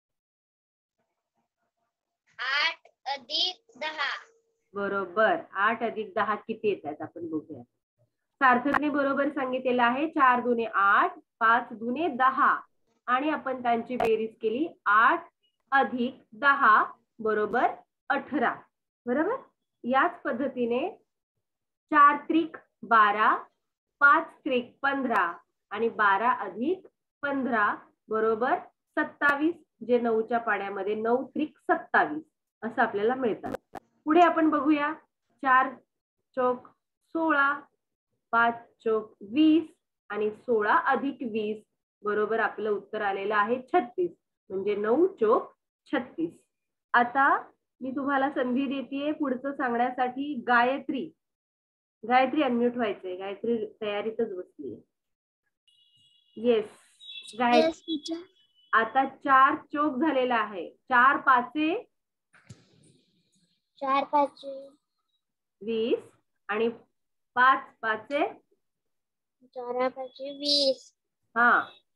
B: 8 अधिक 10.
A: बरोबर. 8 अधिक 10 किती येतात आपण बघूया. सार्थकने बरोबर सांगितलेलं आहे. 4 दुने 8, 5 दुने 10 आणि आपण त्यांची बेरीज केली. 8 अधिक 10 बरोबर 18. बरोबर. याच पद्धतीने 4 त्रिक 12, 5 त्रिक 15 आणि 12 अधिक 15 बरोबर 27. जे 9च्या पाढ्यामध्ये 9 त्रिक 27 असं आपल्याला मिळतात. पुढे आपण बघूया. 4 चौक 16, 5 चौक 20 आणि 16 अधिक 20 बरोबर आपलं उत्तर आलेलं आहे 36. म्हणजे 9 चौक 36. आता मी तुम्हाला संधी देतेय पुढचं सांगण्यासाठी. गायत्री. गायत्री अनम्यूट व्हायचंय. गायत्री तयारीतच बसली. येस गायत्री. आता 4 चौक झालेला आहे. 4 पाचे
B: 4 5
A: 20 आणि 5 पाचे
B: 4 5 20.
A: हा,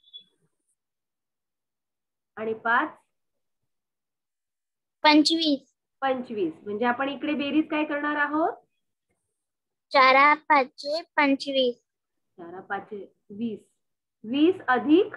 A: आणि 5
B: 25.
A: 25. म्हणजे आपण इकडे बेरीज काय करणार आहोत?
B: 4 5 25.
A: 4 5 20. 20 अधिक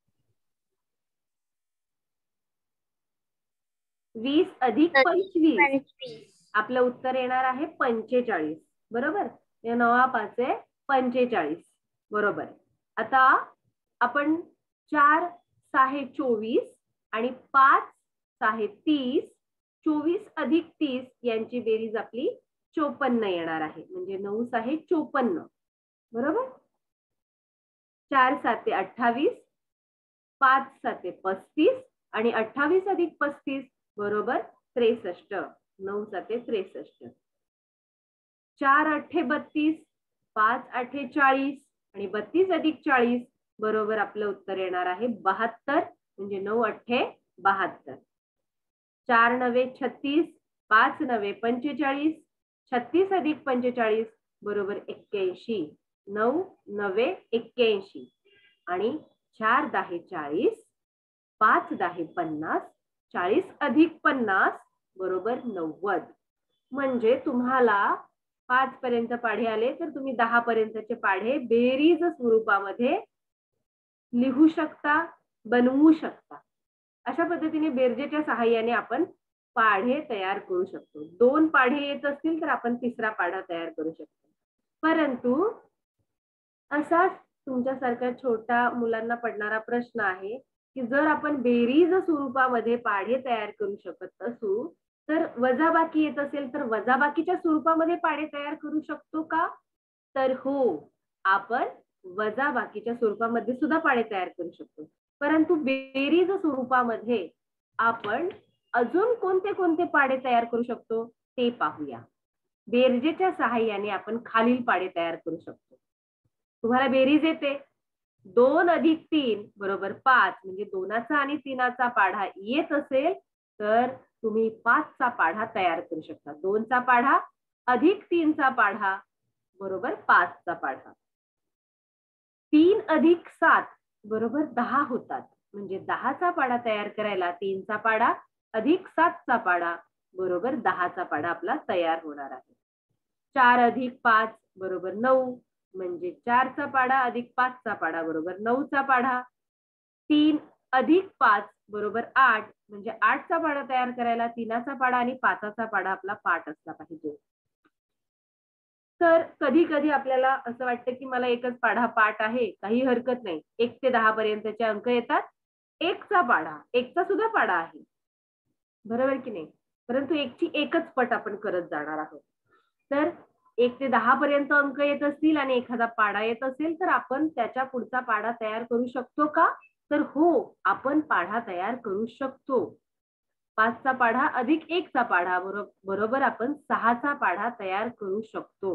A: 25. आपलं उत्तर येणार आहे 45. बरोबर. 9 5 45. बरोबर. आता आपण 4 6 24 आणि 5 6 30. 24 अधिक 30 यांची बेरीज आपली 54 येणार आहे. म्हणजे 9 6 54. बरोबर. 4 7 28. 5 7 35 आणि 28 अधिक 35 बरोबर 63. 9 7 63. 4 8 32. 5 8 40 आणि 32 अधिक 40 बरोबर आपलं उत्तर येणार आहे 72. म्हणजे 9 8 72. 4 9 36. 5 9 45. 36 अधिक 45 बरोबर 81. 9 9 81. आणि 4 10 40. 5 10 50. 40 अधिक 50 बरोबर 90. म्हणजे तुम्हाला 5 पर्यंत पाढे आले तर तुम्ही 10 पर्यंतचे पाढे बेरीज स्वरूपामध्ये लिहू शकता, बनवू शकता. अशा पद्धतीने बेरजेच्या सहाय्याने आपण पाढे तयार करू शकतो. 2 पाढे येत असतील तर आपण तिसरा पाढा तयार करू शकतो. परंतु असा तुमच्यासारख्या छोट्या मुलांना पडणारा प्रश्न आहे की जर आपण बेरीज स्वरूपामध्ये पाढे तयार करू शकत असू तर वजाबाकी येत असेल तर वजाबाकीच्या स्वरूपामध्ये पाढे तयार करू शकतो का? तर हो, आपण वजाबाकीच्या स्वरूपामध्ये सुद्धा पाढे तयार करू शकतो. परंतु बेरीज स्वरूपामध्ये आपण अजून कोणते कोणते पाढे तयार करू शकतो ते पाहूया. बेरजेच्या सहाय्याने आपण खालील पाढे तयार करू शकतो. तुम्हाला बेरीज येते. 2 अधिक 3 बरोबर 5. म्हणजे 2चा आणि 3चा पाढा येत असेल तर तुम्ही 5चा पाढा तयार करू शकता. 2चा पाढा अधिक 3चा पाढा बरोबर 5चा पाढा. 3 अधिक 7 बरोबर 10 होतात. म्हणजे 10चा पाढा तयार करायला 3चा पाढा अधिक 7चा पाढा बरोबर 10चा पाढा आपला तयार होणार आहे. 4 अधिक 5 बरोबर 9. म्हणजे 4चा पाढा अधिक 5चा पाढा बरोबर 9चा पाढा. 3 अधिक 5 बरोबर 8. म्हणजे 8चा पाढा तयार करायला 3चा पाढा आणि 5चा पाढा आपला पाठ असला पाहिजे. तर कधी कधी आपल्याला असं वाटतं की मला एकच पाढा पाठ आहे, काही हरकत नाही. 1 ते 10 पर्यंतचे अंक येतात. 1चा पाढा, 1चा सुद्धा पाढा आहे. बरोबर की नाही? परंतु 1ची एकच पट आपण करत जाणार आहोत. तर 1 ते 10 पर्यंत अंक येत असतील आणि एखादा पाढा येत असेल तर आपण त्याच्या पुढचा पाढा तयार करू शकतो का? तर हो, आपण पाढा तयार करू शकतो. 5चा पाढा अधिक 1चा पाढा बरोबर आपण 6चा पाढा तयार करू शकतो.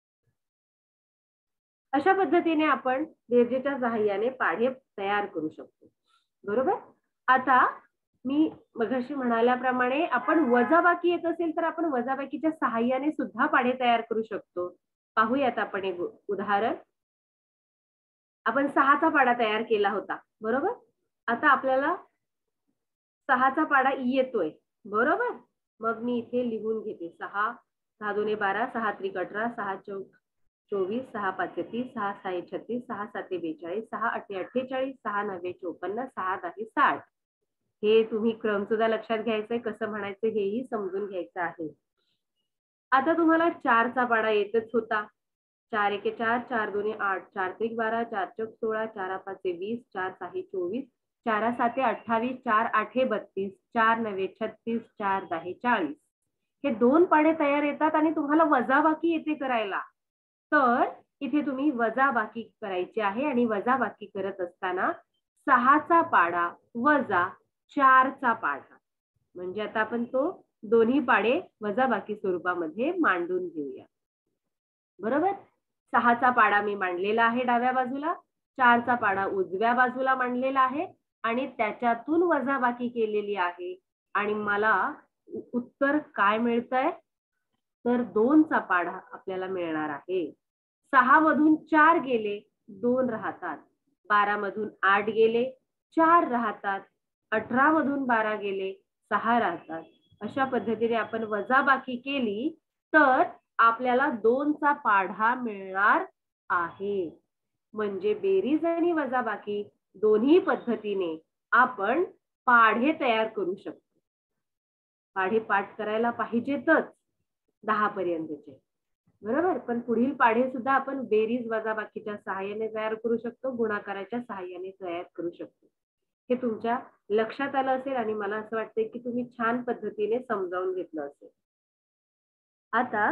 A: अशा पद्धतीने आपण बेरजेच्या सहाय्याने पाढे तयार करू शकतो. बरोबर. आता मी मगाशी म्हणाल्याप्रमाणे आपण वजाबाकी येत असेल तर आपण वजाबाकीच्या सहाय्याने सुद्धा पाढे तयार करू शकतो. पाहूयात आपण एक उदाहरण. आपण 6चा पाढा तयार केला होता. बरोबर. आता आपल्याला 6चा पाढा येतोय. बरोबर. मग मी इथे लिहून घेते. 6 6 2 12 6 3 18 6 4 24 6 5 30 6 6 36 6 7 42 6 8 48 6 9 54 6 10 60. हे तुम्ही क्रम सुद्धा लक्षात घ्यायचंय, कसं म्हणायचं हेही समजून घ्यायचं आहे. आता तुम्हाला 4चा पाढा येतच होता. 4 1 4 4 2 8 4 3 12 4 4 16 4 5 20 4 6 24 4 7 28 4 8 32 4 9 36 4 10 40. हे 2 पाढे तयार येतात आणि तुम्हाला वजाबाकी येते करायला. तर इथे तुम्ही वजाबाकी करायची आहे आणि वजाबाकी करत असताना 6चा पाढा वजा 4चा पाढा. म्हणजे आता आपण तो दोन्ही पाढे वजाबाकी स्वरूपामध्ये मांडून घेऊया. बरोबर. 6चा पाढा मी मांडलेला आहे डाव्या बाजूला. 4चा पाढा उजव्या बाजूला मांडलेला आहे आणि त्याच्यातून वजाबाकी केलेली आहे. आणि मला उत्तर काय मिळतंय? तर 2चा पाढा आपल्याला मिळणार आहे. 6 मधून 4 गेले, 2 राहतात. 12 मधून 8 गेले 4 राहतात. 18 मधून 12 गेले 6 राहतात. अशा पद्धतीने आपण वजाबाकी केली तर आपल्याला 2 चा पाढा मिळणार आहे. म्हणजे बेरीज आणि वजाबाकी दोन्ही पद्धतीने आपण पाढे तयार करू शकतो. पाढे पाठ करायला पाहिजेतच 10 पर्यंतचे, बरोबर. पण पुढील पाढे सुद्धा आपण बेरीज वजाबाकीच्या सहाय्याने तयार करू शकतो, गुणाकाराच्या सहाय्याने तयार करू शकतो. हे तुमच्या लक्षात आलं असेल आणि मला असं वाटतंय की तुम्ही छान पद्धतीने समजावून घेतलं असेल. आता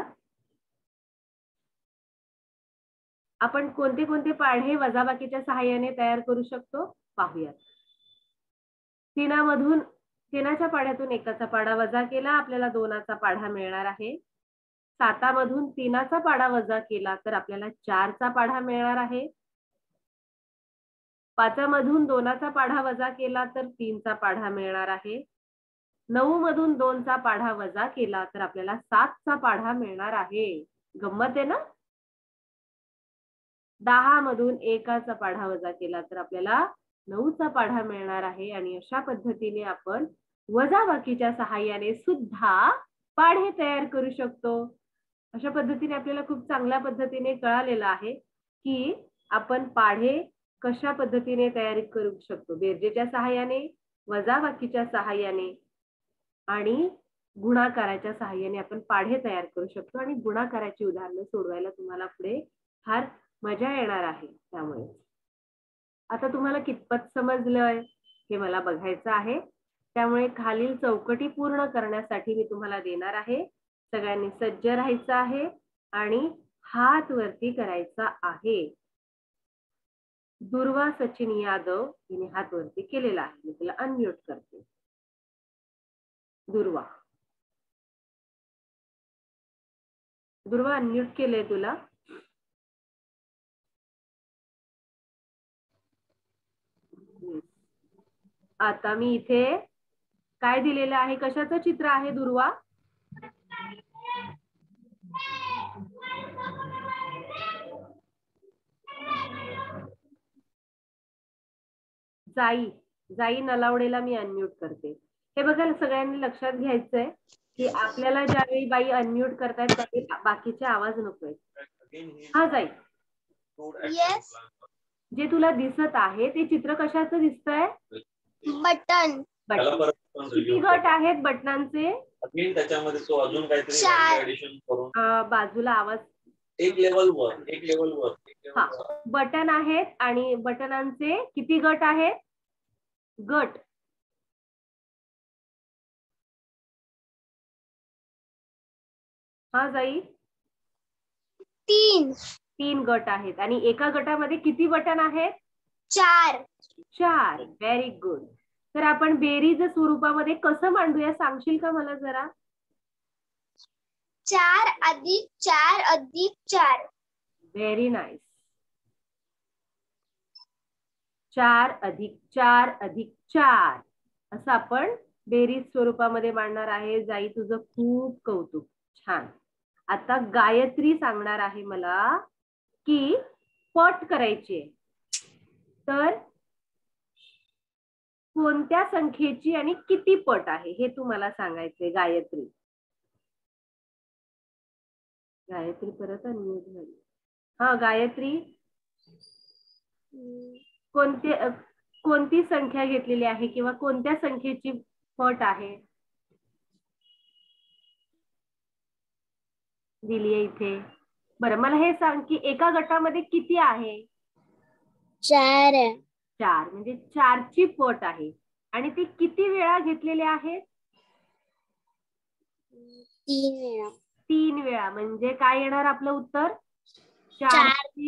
A: आपण कोणते कोणते पाढे वजाबाकीच्या सहाय्याने तयार करू शकतो पाहूयात. 3च्या पाढ्यातून 1चा पाढा वजा केला आपल्याला 2चा पाढा मिळणार आहे. 7 मधून 3चा पाढा वजा केला तर आपल्याला 4चा पाढा मिळणार आहे. 5 मधून 2चा पाढा वजा केला तर 3चा पाढा मिळणार आहे. 9 मधून 2चा पाढा वजा केला तर आपल्याला 7चा पाढा मिळणार आहे. गंमत आहे ना. 10 मधून 1चा पाढा वजा केला तर आपल्याला 9चा पाढा मिळणार आहे. आणि अशा पद्धतीने आपण वजाबाकीच्या सहाय्याने सुद्धा पाढे तयार करू शकतो. अशा पद्धतीने आपल्याला खूप चांगल्या पद्धतीने कळालेलं आहे की आपण पाढे कशा पद्धतीने तयार करू शकतो. बेरजेच्या सहाय्याने, वजाबाकीच्या सहाय्याने आणि गुणाकाराच्या सहाय्याने आपण पाढे तयार करू शकतो. आणि गुणाकाराची उदाहरणे सोडवायला तुम्हाला पुढे फार मजा येणार आहे. त्यामुळे आता तुम्हाला कितपत समजलंय हे मला बघायचं आहे. त्यामुळे खालील चौकटी पूर्ण करण्यासाठी मी तुम्हाला देणार आहे. सगळ्यांनी सज्ज राहायचं आहे आणि हात वरती करायचा आहे. दुर्वा सचिन यादव हिने हात वरती केलेला आहे. मी तिला अनम्यूट करते. दुर्वा अनम्यूट केलंय तुला. आता मी इथे काय दिलेलं आहे, कशाचं चित्र आहे दुर्वा? जाई नलावडेला मी अनम्यूट करते. हे बघा सगळ्यांनी लक्षात घ्यायचंय की आपल्याला ज्यावेळी बाई अनम्यूट करतायत त्यावेळी बाकीचे आवाज नकोय. हा जाई, जे तुला दिसत आहे ते चित्र कशाचं दिसतंय?
B: बटन.
A: किती गट आहेत बटनांचे?
C: त्याच्यामध्ये तो अजून काहीतरी ऍडिशन करून
A: बाजूला आवाज
C: एक लेवल वर
A: हा बटन आहेत. आणि बटनांचे किती गट आहेत? गट हा जाई 3 गट आहेत. आणि एका गटामध्ये किती बटन आहेत? 4. Very good. तर आपण बेरीज स्वरूपामध्ये कसं मांडूया सांगशील का मला जरा?
B: 4 अधिक 4 अधिक 4.
A: Very nice. 4 अधिक 4 अधिक 4 असं आपण बेरीज स्वरूपामध्ये मांडणार आहे. जाई तुझं खूप कौतुक, छान. आता गायत्री सांगणार आहे मला की पट करायचे. तर कोणत्या संख्येची आणि किती पट आहे हे तुम्हाला सांगायचंय. गायत्री परत अनम्यूट झाली. हा गायत्री, कोणती संख्या घेतलेली आहे किंवा कोणत्या संख्येची पट आहे? दिली आहे इथे. बरं मला हे सांग की एका गटामध्ये किती आहे?
B: 4.
A: म्हणजे 4 ची पट आहे. आणि ती किती वेळा घेतलेले आहेत?
B: 3 वेळा.
A: 3 वेळा. म्हणजे काय येणार आपलं उत्तर? 4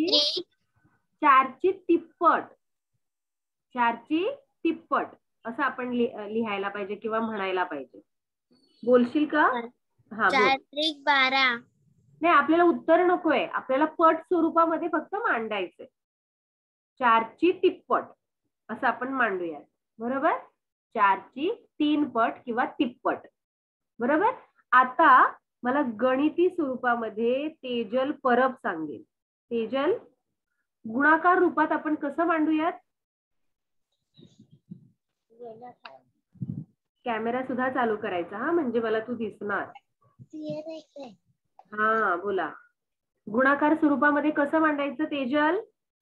A: ची तिप्पट. 4 ची तिप्पट असं आपण लिहायला पाहिजे किंवा म्हणायला पाहिजे. बोलशील का? हा
B: 4 त्रिक 12.
A: नाही, आपल्याला उत्तर नकोय, आपल्याला पट स्वरूपामध्ये फक्त मांडायचंय. 4 ची तिप्पट असं आपण मांडूया. बरोबर? 4 ची 3 पट किंवा तिप्पट. बरोबर. आता मला गणिती स्वरूपामध्ये तेजल परब सांगेल. तेजल गुणाकार रूपात आपण कसं मांडूयात? कॅमेरा सुद्धा चालू करायचा हा, म्हणजे मला तू दिसणार. हा बोला, गुणाकार स्वरूपामध्ये कसं मांडायचं तेजल?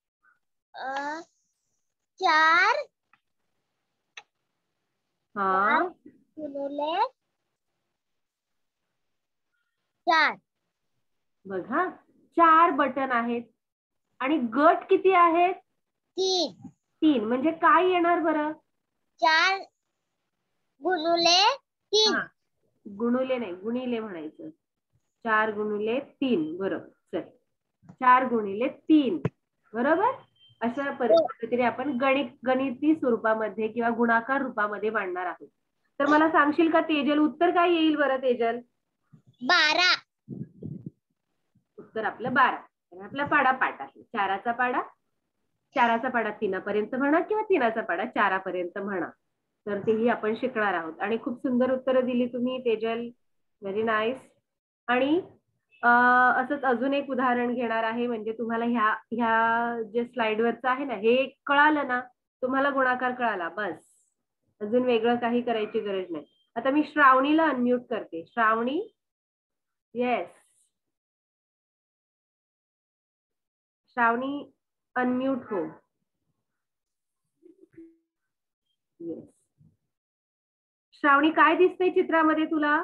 B: 4
A: हा
B: गुणिले 4.
A: बघा 4 बटन आहेत आणि गट किती आहेत? 3. म्हणजे काय येणार बरं?
B: 4 गुणिले 3.
A: गुणुले नाही, गुणिले म्हणायचं. 4 गुणिले 3 बरोबर. चल 4 गुणिले 3 बरोबर. अशा पद्धतीने आपण गणिती स्वरूपामध्ये किंवा गुणाकार रूपामध्ये मांडणार आहोत. तर मला सांगशील का तेजल, उत्तर काय येईल बरं तेजल?
B: 12.
A: उत्तर आपलं 12. आपला पाडा पाठ आहे. 4चा पाडा 3 पर्यंत म्हणा किंवा 3चा पाडा 4 पर्यंत म्हणा. तर तेही आपण शिकणार आहोत. आणि खूप सुंदर उत्तरं दिली तुम्ही तेजल, व्हेरी नाईस. आणि असंच अजून एक उदाहरण घेणार आहे. म्हणजे तुम्हाला ह्या जे स्लाइडवरचं आहे ना, हे कळालं ना, तुम्हाला गुणाकार कळाला बस, अजून वेगळं काही करायची गरज नाही. आता मी श्रावणीला अनम्यूट करते. श्रावणी, येस श्रावणी अनम्यूट हो. येस श्रावणी, काय दिसतंय चित्रामध्ये तुला?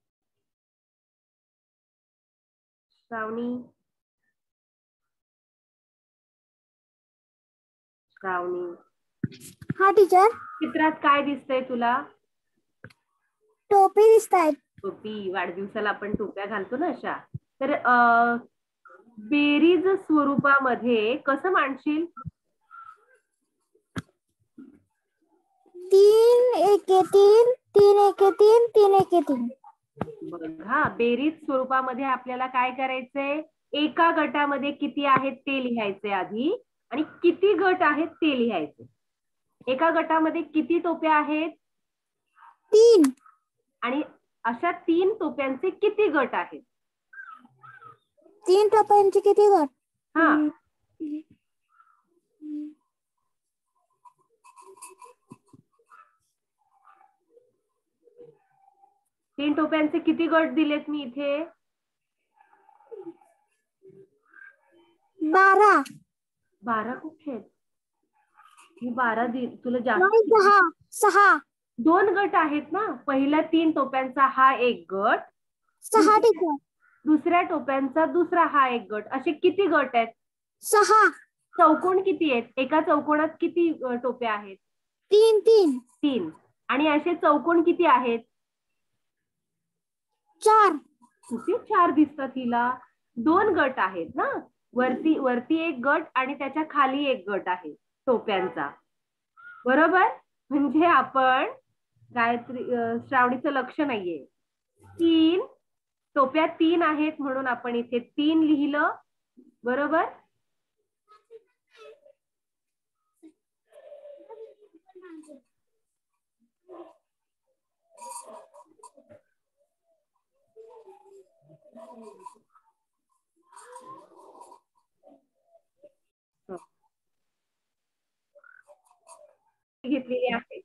A: श्रावणी,
B: हा टीचर.
A: चित्रात काय दिसतंय तुला?
B: टोपी दिसतायत.
A: टोपी, वाढदिवसाला आपण टोप्या घालतो ना अशा. तर बेरीज स्वरूपामध्ये कसं मांडशील?
B: 3 एके 3 3 एके 3 3 एके 3.
A: बघा, बेरीज स्वरूपामध्ये आपल्याला काय करायचंय? एका गटामध्ये किती आहेत ते लिहायचे आधी, आणि किती गट आहेत ते लिहायचे. एका गटामध्ये किती टोप्या आहेत?
B: 3.
A: आणि अशा 3 टोप्यांचे किती गट आहेत?
B: 3 टोप्यांचे किती गट?
A: हा 3 टोप्यांचे किती गट दिलेत मी इथे?
B: 12.
A: 12 कुठे आहेत? मी 12 तुला जास्त.
B: 6.
A: 2 गट आहेत ना. पहिल्या 3 टोप्यांचा हा एक गट,
B: 6 टीचर.
A: दुसऱ्या टोप्यांचा दुसरा हा एक गट. असे किती गट आहेत?
B: 6.
A: चौकोन किती आहेत? एका चौकोनात किती टोप्या आहेत?
B: 3 3.
A: 3. आणि असे चौकोन किती आहेत?
B: 4.
A: कुठे 4 दिसतात हिला? 2 गट आहेत ना. वरती एक गट आणि त्याच्या खाली एक गट आहे टोप्यांचा, बरोबर. म्हणजे आपण गायत्री, श्रावणीचं लक्ष नाहीये. 3 टोप्या 3 आहेत म्हणून आपण इथे 3 लिहिलं, बरोबर. घेतलेली आहे.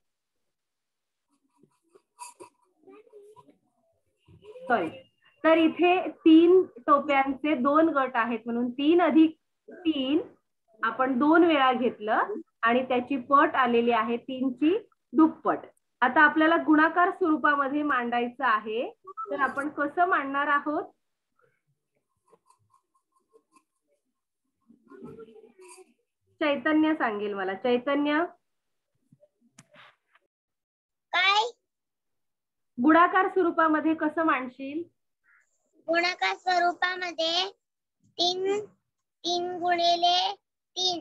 A: सॉरी, तर इथे 3 टोप्यांचे 2 गट आहेत म्हणून 3 अधिक 3 आपण 2 वेळा घेतलं आणि त्याची पट आलेली आहे 3 ची दुप्पट. आता आपल्याला गुणाकार स्वरूपामध्ये मांडायचं आहे, तर आपण कसं मांडणार आहोत? चैतन्य सांगेल मला. चैतन्य,
B: काय?
A: गुणाकार स्वरूपामध्ये कसं मांडशील?
B: गुणाकार स्वरूपामध्ये 3 गुणिले 3.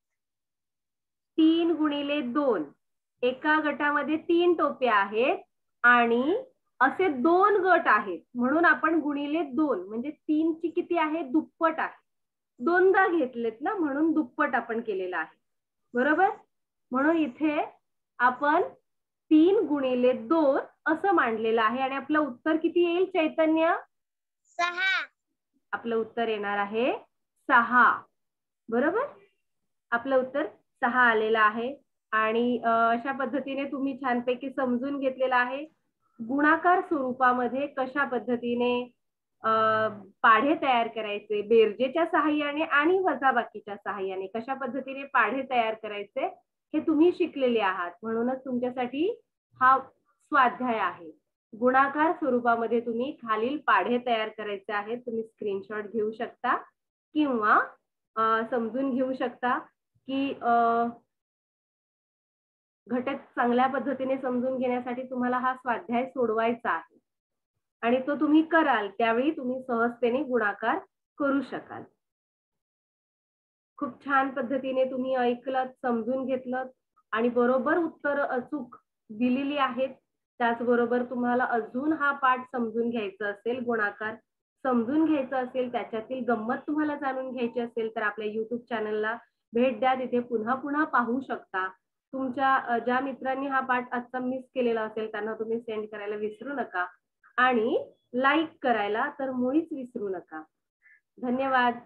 A: 3 गुणिले 2. एका गटामध्ये 3 टोप्या आहेत आणि असे 2 गट आहेत म्हणून आपण गुणिले 2, म्हणजे 3 ची किती आहे? दुप्पट आहे. 2दा घेतलेत ना म्हणून दुप्पट आपण केलेला आहे, बरोबर. म्हणून इथे आपण 3 गुणिले 2 असं मांडलेलं आहे. आणि आपलं उत्तर किती येईल चैतन्य?
B: 6.
A: आपलं उत्तर येणार आहे 6, बरोबर. आपलं उत्तर 6 आलेलं आहे. आणि अशा पद्धतीने तुम्ही छानपैकी समजून घेतलेलं आहे. गुणाकार स्वरूपामध्ये कशा पद्धतीने पाढे तयार करायचे, बेरजेच्या सहाय्याने आणि वजाबाकीच्या सहाय्याने कशा पद्धतीने पाढे तयार करायचे हे तुम्ही शिकलेले आहात. म्हणूनच तुमच्यासाठी हा स्वाध्याय आहे. गुणाकार स्वरूपामध्ये तुम्ही खालील पाढे तयार करायचे आहेत. तुम्ही स्क्रीनशॉट घेऊ शकता किंवा समजून घेऊ शकता की घटक चांगल्या पद्धतीने समजून घेण्यासाठी तुम्हाला हा स्वाध्याय सोडवायचा आहे आणि तो तुम्ही कराल त्यावेळी तुम्ही सहजतेने गुणाकार करू शकाल. खूप छान पद्धतीने तुम्ही ऐकलत, समजून घेतलं आणि बरोबर उत्तर अचूक दिलेली आहेत. त्याचबरोबर तुम्हाला अजून हा पाठ समजून घ्यायचा असेल, गुणाकार समजून घ्यायचा असेल, त्याच्यातील गंमत तुम्हाला जाणून घ्यायची असेल तर आपल्या YouTube चॅनलला भेट द्या. तिथे पुन्हा पुन्हा पाहू शकता. तुमच्या ज्या मित्रांनी हा पाठ आजचा मिस केलेला असेल त्यांना तुम्ही सेंड करायला विसरू नका आणि लाईक करायला तर मुळीच विसरू नका. धन्यवाद.